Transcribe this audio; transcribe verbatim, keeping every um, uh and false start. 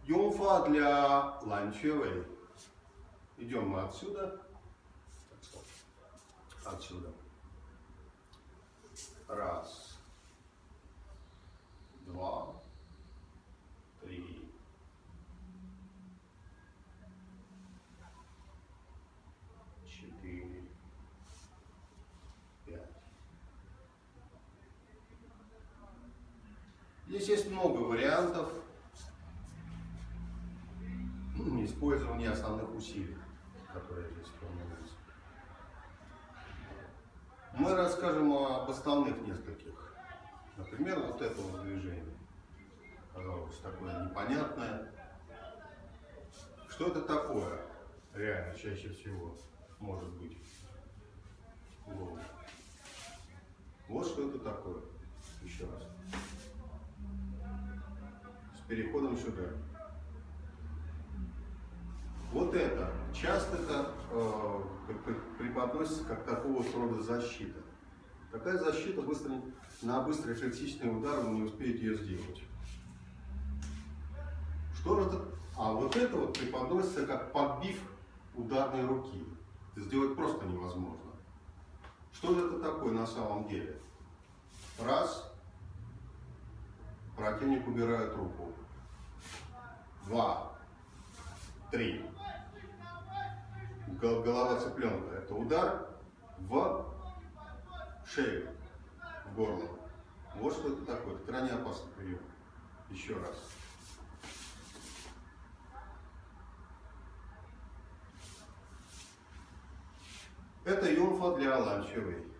Юнфа для ланчевой. Идем мы отсюда. Отсюда. Раз. Два. Три. Четыре. Пять. Здесь есть много вариантов использования основных усилий, которые здесь формируются. Мы расскажем об основных нескольких. Например, вот это вот движение. Казалось, такое непонятное. Что это такое? Реально, чаще всего может быть. Вот, вот что это такое. Еще раз. С переходом сюда. Вот это часто это, э, преподносится как такого рода защита. Такая защита быстро, на быстрый флексичный удар вы не успеете ее сделать. Что же это? А вот это вот преподносится как подбив ударной руки. Это сделать просто невозможно. Что же это такое на самом деле? Раз. Противник убирает руку. Два. Три. Голова цыпленка. Это удар в шею, в горло. Вот что это такое. Это крайне опасный прием. Еще раз. Это юнфа для ланчевой.